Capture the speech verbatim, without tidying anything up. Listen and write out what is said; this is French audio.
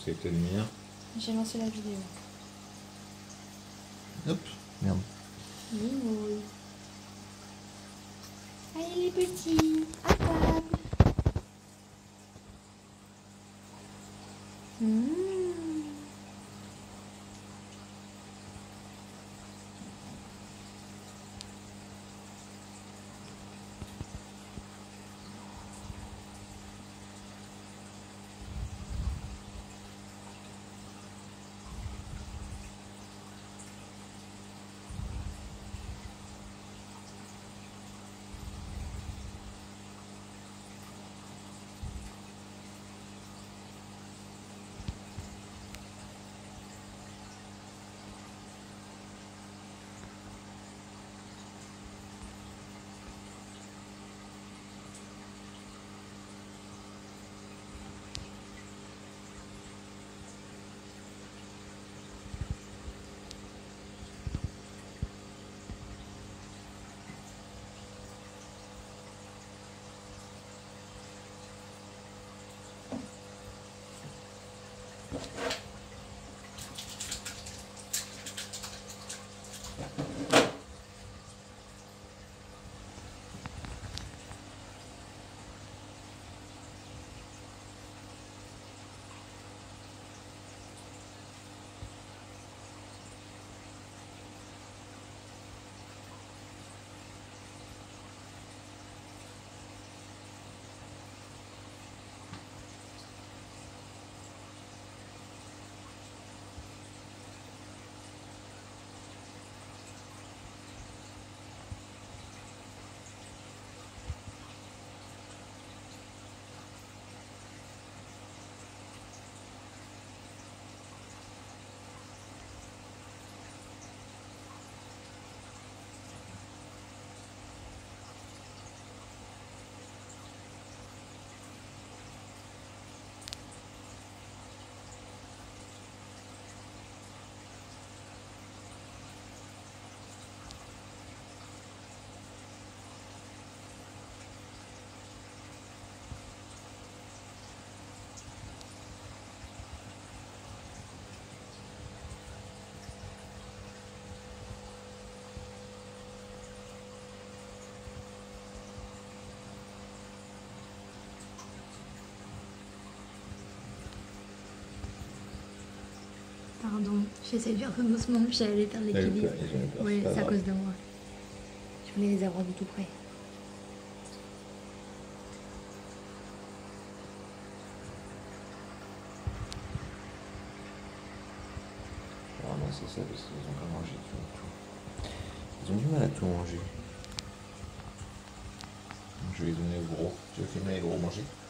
avec ta lumière. J'ai lancé la vidéo. Hop, merde. Mimoul. Allez les petits, à table. Mmh. Pardon, j'essaie de faire tout doucement, j'allais perdre l'équilibre. Oui, c'est à cause de moi. Je voulais les avoir de tout près. Ah non, c'est ça, parce qu'ils ont pas mangé tout. Ils ont du mal à tout manger. Je vais les donner aux gros. Tu veux filmer les gros manger?